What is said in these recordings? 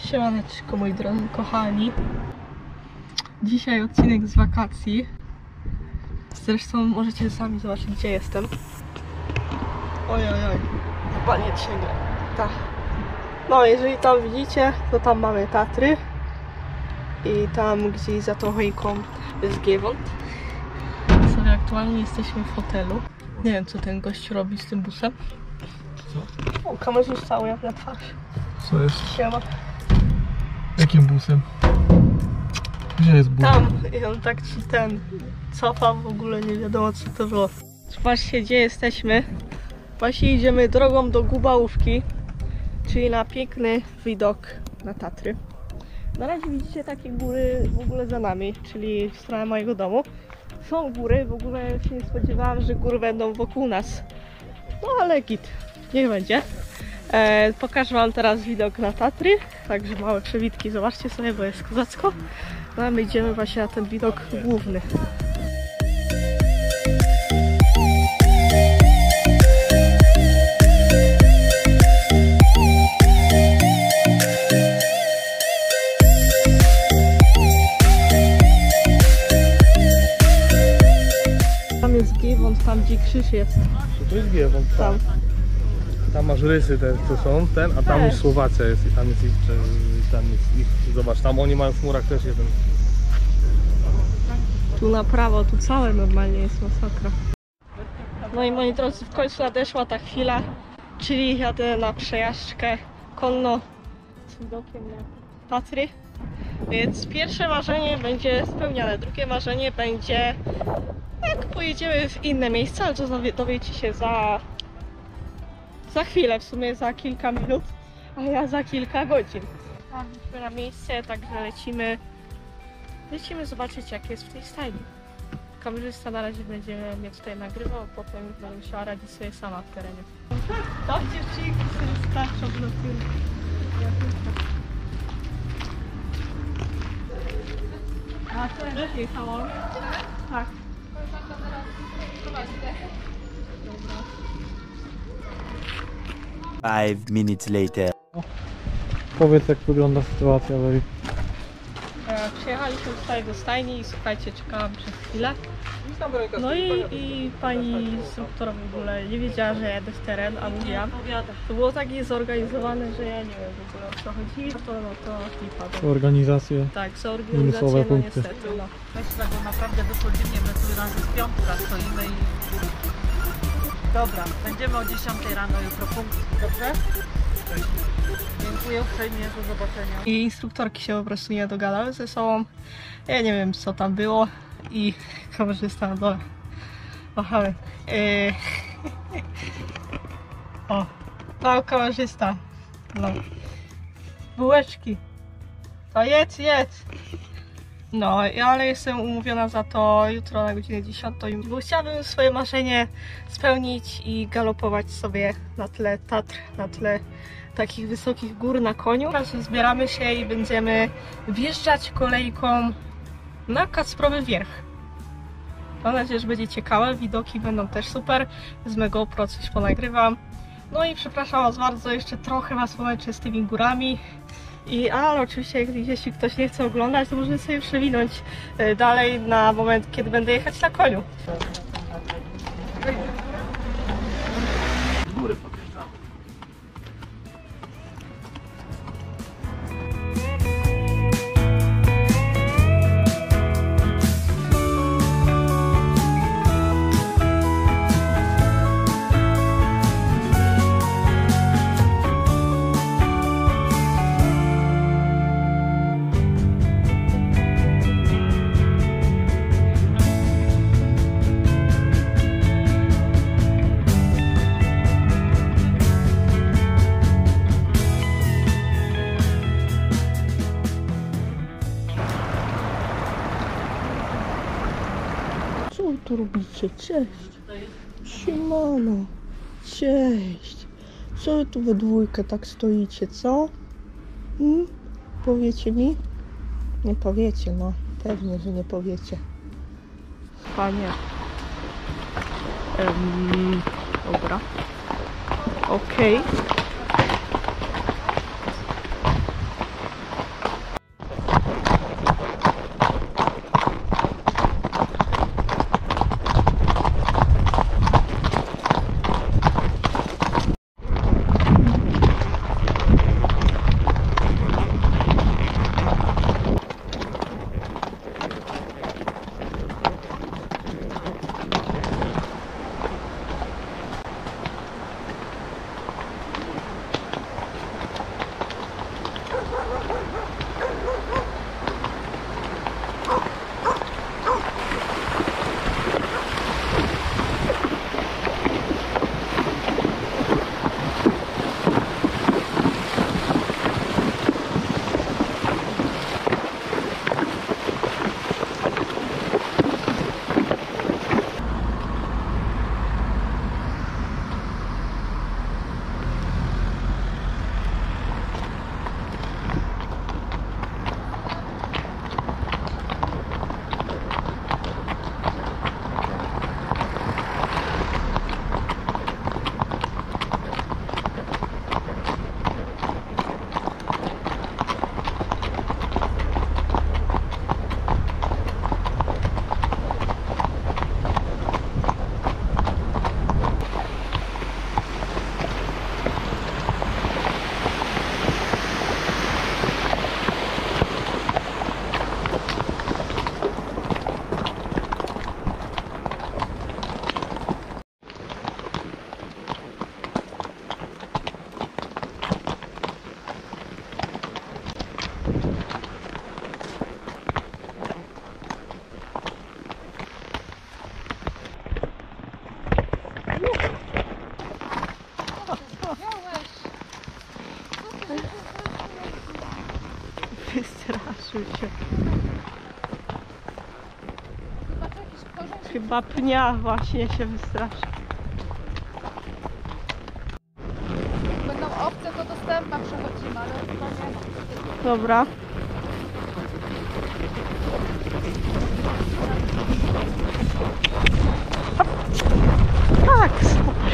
Siemaneczko moi drodzy kochani. Dzisiaj odcinek z wakacji. Zresztą możecie sami zobaczyć, gdzie jestem. Ojojoj, chyba nie ciągle. Tak. No jeżeli tam widzicie, to tam mamy Tatry. I tam gdzieś za tą choinką jest Giewont. Sobie aktualnie jesteśmy w hotelu. Nie wiem, co ten gość robi z tym busem. Co? O, kamerzysta ujawnia na twarz. Co jest? Siema. Jakim busem? Gdzie jest bus? Tam i on tak ci ten cofa, w ogóle nie wiadomo, co to było. Zobaczcie, gdzie jesteśmy. Właśnie idziemy drogą do Gubałówki, czyli na piękny widok na Tatry. Na razie widzicie takie góry w ogóle za nami, czyli w stronę mojego domu. Są góry, w ogóle się nie spodziewałam, że góry będą wokół nas. No ale git, niech będzie. Pokażę wam teraz widok na Tatry, także małe przewidki, zobaczcie sobie, bo jest kozacko. No a my idziemy właśnie na ten widok główny. Tam jest Giewont, tam gdzie krzyż jest. To jest Giewont, Tam. Tam masz rysy te, co są, a tam już Słowacja jest i tam jest ich, zobacz, tam oni mają w chmurach też jeden. Tu na prawo, tu całe normalnie jest masakra. No i moi drodzy, w końcu nadeszła ta chwila, czyli jadę na przejażdżkę konno z widokiem na Tatry. Więc pierwsze marzenie będzie spełnione, drugie marzenie będzie, jak pojedziemy w inne miejsca, ale to dowiecie się za chwilę, w sumie za kilka minut, a ja za kilka godzin. Wpadliśmy na miejsce, także lecimy zobaczyć, jak jest w tej stajni. Kamerzysta na razie będzie mnie tutaj nagrywał, potem będę musiała radzić sobie sama w terenie. To dziewczynki sobie skaczą na tym. A to jest jechało? Tak. Dobra. 5 minutes later. Powiedz, jak wygląda sytuacja, Wery. Przyjechaliśmy tutaj do stajni i słuchajcie, czekałam przez chwilę. No i pani instruktor w ogóle nie wiedziała, że jadę w teren, a mówiłam. To było tak zorganizowane, że ja nie wiem w ogóle, o co chodzi, to lipa. Organizację. Tak, zorganizację, no niestety. No. Myślę, bo naprawdę wychodzimy, my tu raz z piątka stoimy i... Dobra, będziemy o 10 rano jutro punkt, dobrze? Dziękuję uprzejmie, do zobaczenia. I instruktorki się po prostu nie dogadały ze sobą. Ja nie wiem, co tam było i kamerzysta na dole. Machamy. O, tam kamerzysta. No. Bułeczki. To jedz. No, ale jestem umówiona za to jutro na godzinę 10, bo chciałabym swoje marzenie spełnić i galopować sobie na tle Tatr, na tle takich wysokich gór na koniu. Teraz zbieramy się i będziemy wjeżdżać kolejką na Kacprowy Wierch. Mam nadzieję, że będzie ciekawe, widoki będą też super, z mego GoPro coś ponagrywam. No i przepraszam was bardzo, jeszcze trochę was pomęczę z tymi górami. Ale oczywiście, jeśli ktoś nie chce oglądać, to może sobie przewinąć dalej na moment, kiedy będę jechać na koniu. Co wy tu robicie? Cześć! Siemano! Cześć! Co wy tu we dwójkę tak stoicie, co? Powiecie mi? Nie powiecie, no. Pewnie, że nie powiecie. Panie. Dobra. Okej. wystraszył się. Chyba pnia właśnie się wystraszy. Będą obce, to dostępna przechodzimy, ale chyba nie ma. Dobra. Tak, super.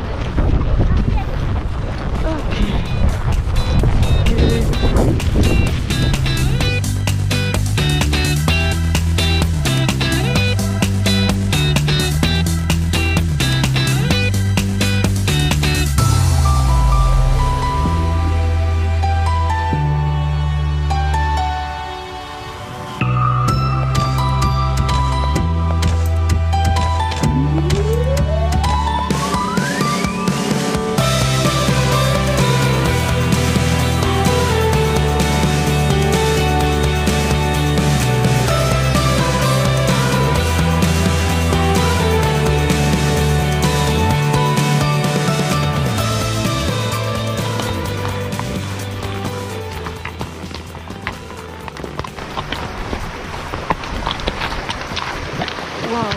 Wow.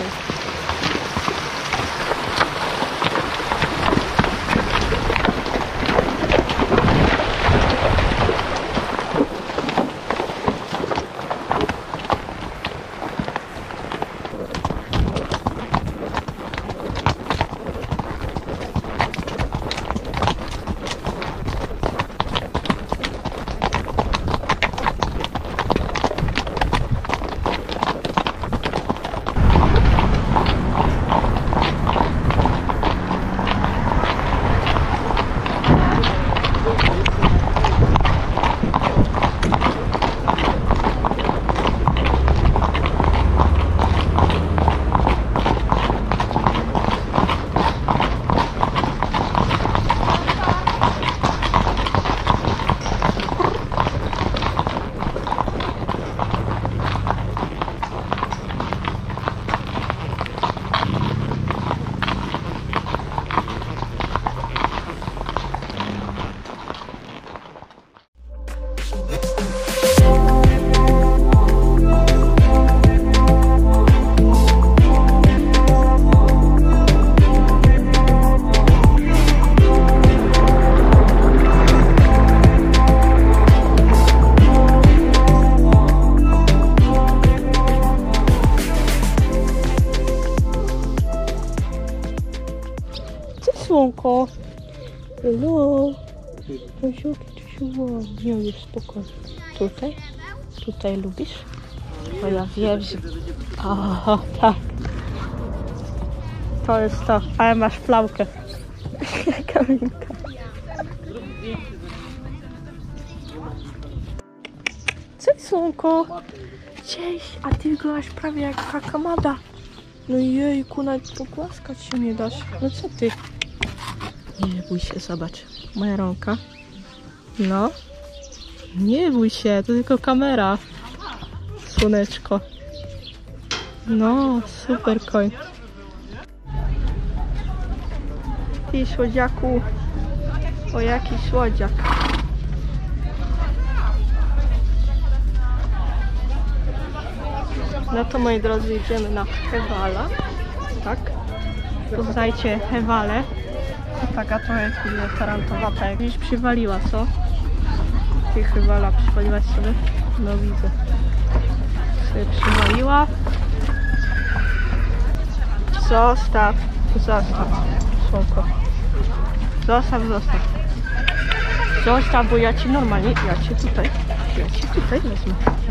Słonko. Hello. Nie jest spokojnie. Tutaj? Tutaj lubisz? O, ja wiem, że... O, tak. To jest to. Ale masz plamkę. Kaminka. Cześć, słonko. Cześć. A ty wyglądasz prawie jak kakamada. No jejku, nawet pogłaskać się nie dasz. No co ty? Nie bój się, zobacz. Moja rąka. No. Nie bój się, to tylko kamera. Słoneczko. No, super koń. Ty słodziaku. O, jaki słodziak. No to, moi drodzy, idziemy na Hewala. Tak? Poznajcie Hewalę. Taka trochę tarantowata, jak gdzieś przywaliła, co? Ty Hewala przywaliłaś sobie? No widzę. Sobie przywaliła. Zostaw. Zostaw. Słonko. Zostaw. Zostaw, bo ja ci normalnie, ja cię tutaj wezmę.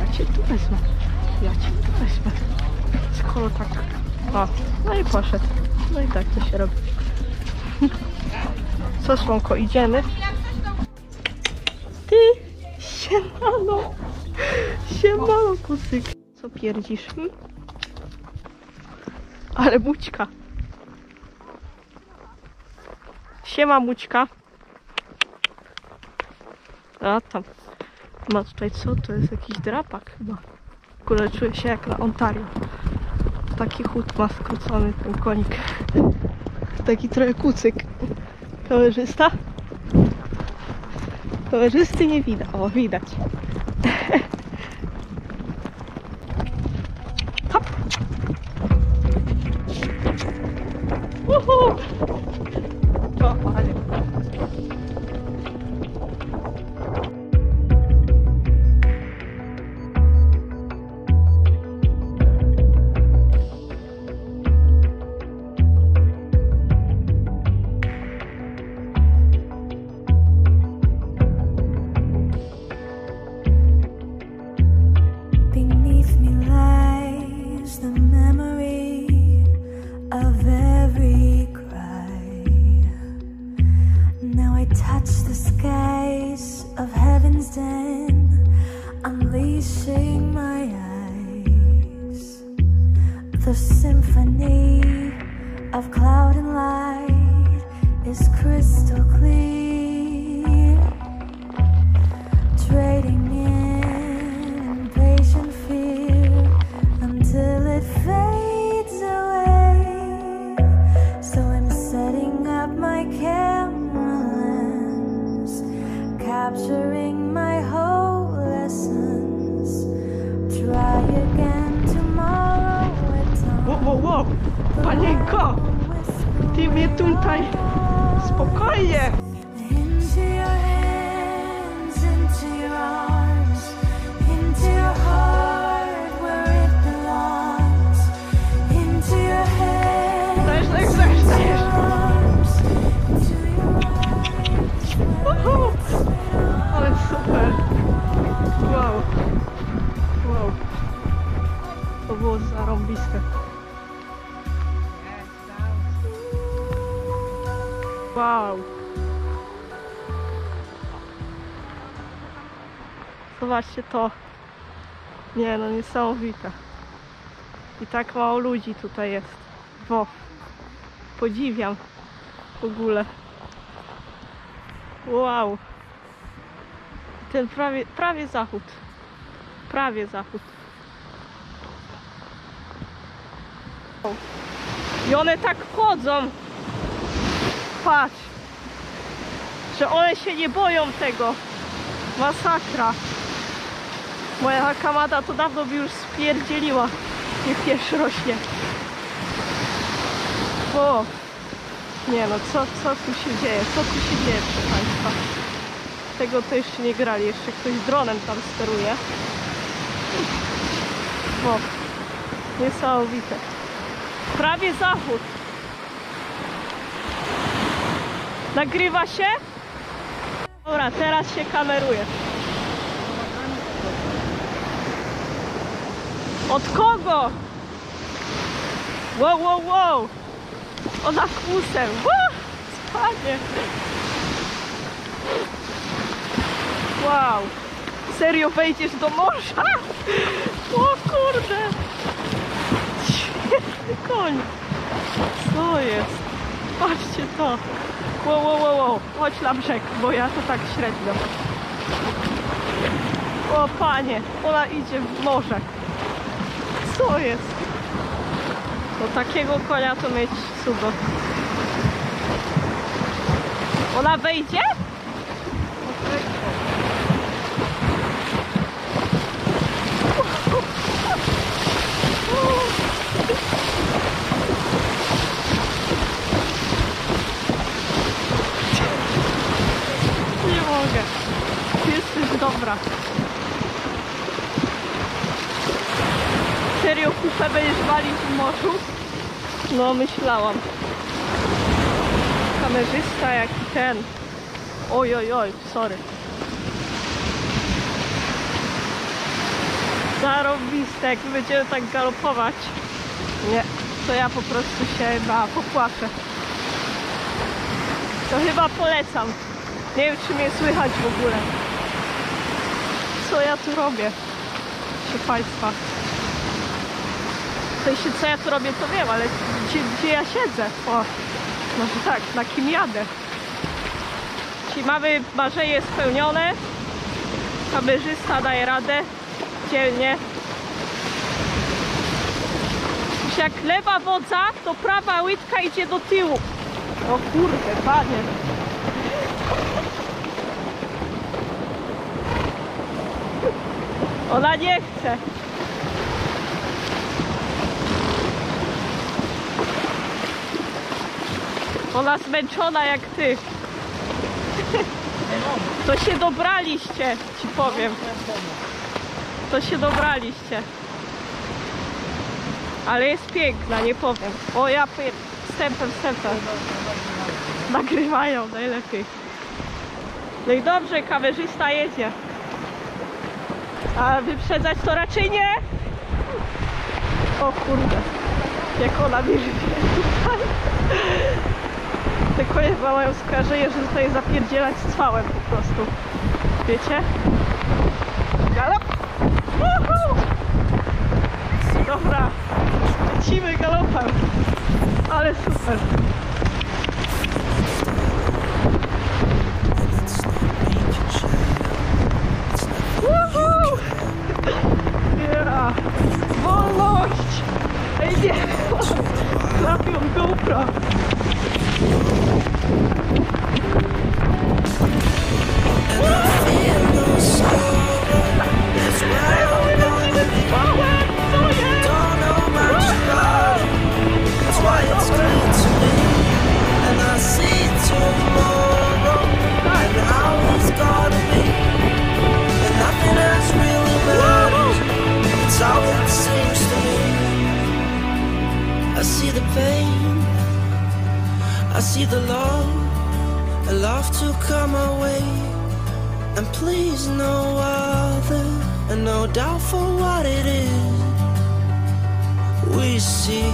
Skoro tak. O, no i poszedł. No i tak to się robi. Co, słonko, idziemy? Ty! Siemano, kucyk. Co pierdzisz? Ale Mućka. Siema, Mućka. A tam. Ma tutaj co? To jest jakiś drapak chyba. W ogóle czuję się jak na Ontario. Taki chód ma skrócony ten konik. Taki trochę kucyk. Kamerzysta? Kamerzysty nie widać. O, widać. panie. Beneath me lies the memory of every cry. Now I touch the skies of heaven's den, unleashing my eyes. The symphony of cloud and light is crystal clear, trading in impatient fear until it fades away. So I'm setting up my camera lens, capturing my whole essence. Try again tomorrow at dawn. Wow, panienko! Ty mnie tutaj! Spokojnie! Into your hands, into your arms, into your heart where it belongs. Into your hands, into your arms, into your eyes where it belongs. Ale super! Wow! Wow! To było zarąbiste. Wow! Zobaczcie to. Nie no, niesamowite. I tak mało ludzi tutaj jest. Wow! Podziwiam w ogóle. Wow! Ten prawie zachód. Prawie zachód. I one tak chodzą. Patrz. Że one się nie boją tego. Masakra. Moja hakamada to dawno by już spierdzieliła. Niech piesz rośnie. O! Nie no, co tu się dzieje? Co tu się dzieje, proszę Państwa? Tego to jeszcze nie grali. Jeszcze ktoś dronem tam steruje. O! Niesamowite. Prawie zachód. Nagrywa się? Dobra, teraz się kameruje. Od kogo? Wow, wow, wow! Ona kłusem. Spadnie. Wow! Serio wejdziesz do morza? O kurde! Świetny koń! Co jest? Patrzcie to! Wow, wow, wow, wow! Chodź na brzeg, bo ja to tak średnio. O panie! Ona idzie w morze. Co jest? No takiego konia to mieć cudo. Ona wejdzie? Nie mogę. Jesteś dobra. Serio kupę będziesz walić w morzu? No myślałam. Kamerzysta jaki ten. Oj, oj, oj, sorry. Zarobiste, jak będziemy tak galopować. Nie, to ja po prostu się chyba popłaczę. To chyba polecam. Nie wiem, czy mnie słychać w ogóle. Co ja tu robię? Proszę Państwa. W sensie, co ja tu robię, to wiem, ale gdzie ja siedzę? O, może tak, na kim jadę? Czyli mamy marzenie spełnione. Kamerzysta daje radę. Dzielnie. Już jak lewa wodza, to prawa łydka idzie do tyłu. O kurde, panie. Ona nie chce. Ona zmęczona jak ty. To się dobraliście, ci powiem. To się dobraliście. Ale jest piękna, nie powiem. O ja wstępem. Nagrywają najlepiej. No i dobrze, kamerzysta jedzie. A wyprzedzać to raczej nie. O kurde. Jak ona mnie tutaj. Te konie mają skojarzenie, że tutaj zapierdzielać z cwałem po prostu. Wiecie? Galop! Woohoo! Dobra. Lecimy galopem. Ale super. Woohoo! Yeah. Wolność! Ej nie! Trafią GoPro! I see the pain, I see the love to come my way, and please no other, and no doubt for what it is. We see,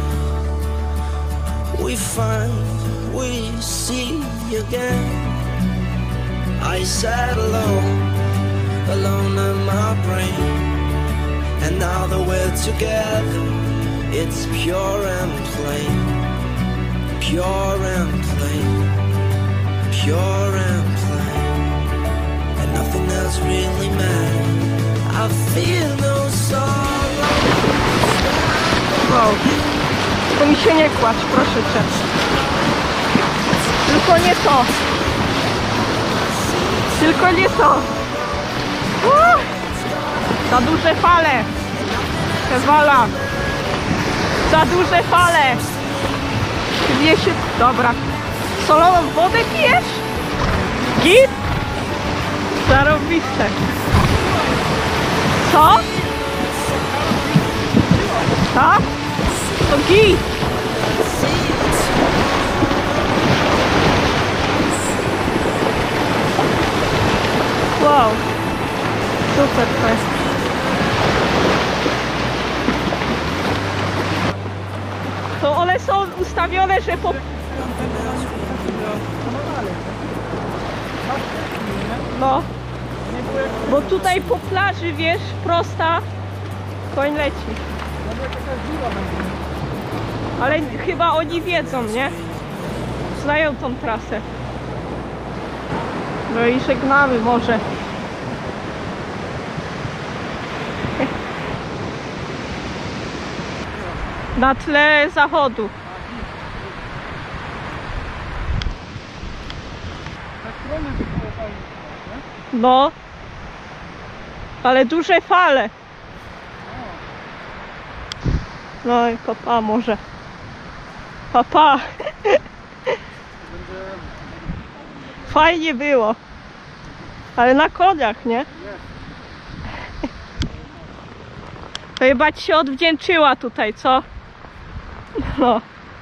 we find, we see again. I sat alone in my brain, and now that we're together, it's pure and plain, pure and plain, pure and plain, and nothing else really matters. I feel no sorrow. Wow. To mi się nie kładź, proszę cię. Tylko nie to. Tylko nie to. Za duże fale. Kewala. Za duże fale. Pije się... Dobra. Soloną wodę pijesz? Git? Zarobiste. Co? Tak? To git. Wow. Super to jest. To one są ustawione, że po... No. Bo tutaj po plaży, wiesz, prosta, koń leci. Ale chyba oni wiedzą, nie? Znają tą trasę. No i żegnamy może. Na tle zachodu. No. Ale duże fale. No i papa może. Papa. Fajnie było. Ale na koniach, nie? To chyba ci się odwdzięczyła tutaj, co? No.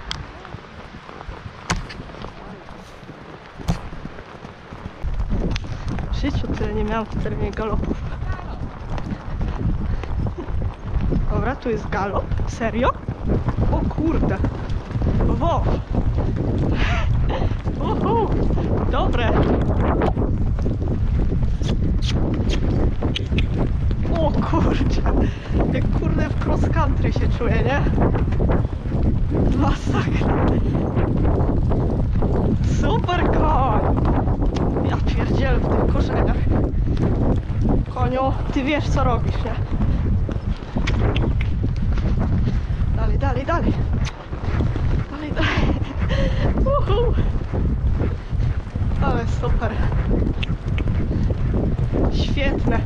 W życiu tyle nie miałam w terenie galopów. Dobra, tu jest galop. Serio? O kurde. Wo. Dobre. O kurczę. Jak kurde w cross country się czuję, nie? Masakra. Super koń. Ja pierdzielę w tych korzeniach. Koniu, ty wiesz co robisz, nie? Dalej, dalej, dalej. Dalej, dalej. Ale super. Świetne.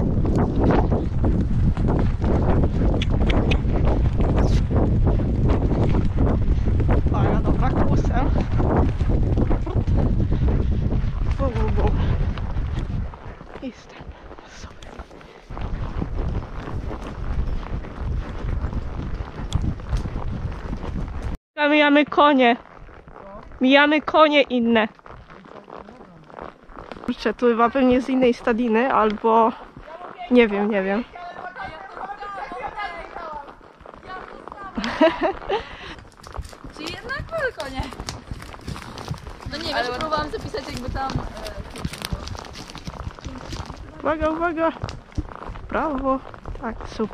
Uwaga, dobra, kłusem. Jestem. Super. Mijamy konie. Mijamy konie inne. Kurczę, tu chyba pewnie z innej stadiny, albo... Nie wiem, nie wiem. Czyli jednak były konie. No nie wiem, próbowałam zapisać jakby tam... Uwaga, uwaga. Brawo. Tak, super.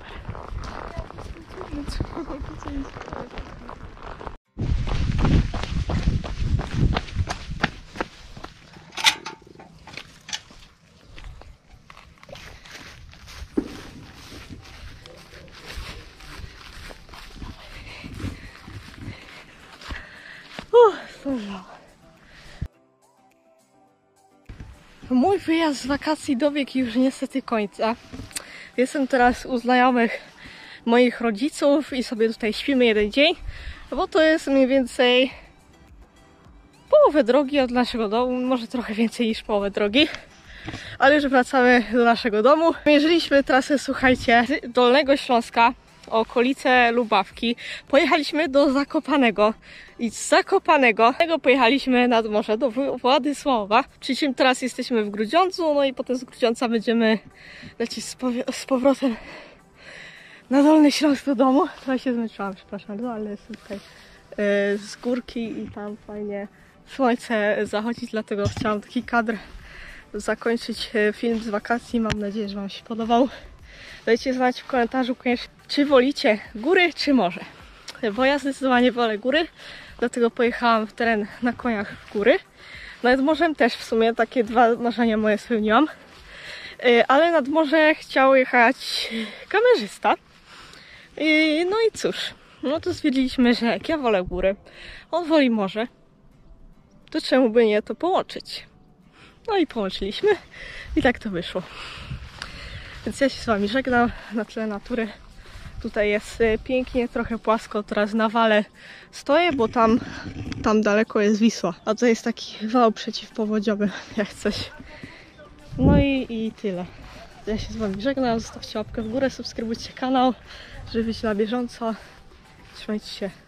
Zdążyłam. Mój wyjazd z wakacji dobiegł już niestety końca. Jestem teraz u znajomych moich rodziców i sobie tutaj śpimy jeden dzień, bo to jest mniej więcej połowę drogi od naszego domu, może trochę więcej niż połowę drogi, ale już wracamy do naszego domu. Mierzyliśmy trasę, słuchajcie, z Dolnego Śląska, okolice Lubawki, pojechaliśmy do Zakopanego i z Zakopanego pojechaliśmy nad morze do Władysława, przy czym teraz jesteśmy w Grudziądzu, no i potem z Grudziądza będziemy lecieć z powrotem na Dolny Śląsk do domu. Trochę się zmęczyłam, przepraszam, no ale jestem tutaj z górki i tam fajnie słońce zachodzi, dlatego chciałam taki kadr zakończyć film z wakacji. Mam nadzieję, że Wam się podobał. Dajcie znać w komentarzu koniecznie, czy wolicie góry, czy morze. Bo ja zdecydowanie wolę góry, dlatego pojechałam w teren na koniach w góry. Nad morzem też w sumie takie dwa marzenia moje spełniłam. Ale nad morze chciał jechać kamerzysta. No i cóż, no to stwierdziliśmy, że jak ja wolę góry, on woli morze, to czemu by nie to połączyć? No i połączyliśmy i tak to wyszło. Więc ja się z Wami żegnam na tle natury. Tutaj jest pięknie, trochę płasko, teraz na wale stoję, bo tam daleko jest Wisła. A to jest taki wał przeciwpowodziowy, jak coś. No i tyle. Ja się z Wami żegnam, zostawcie łapkę w górę, subskrybujcie kanał, żeby być na bieżąco. Trzymajcie się.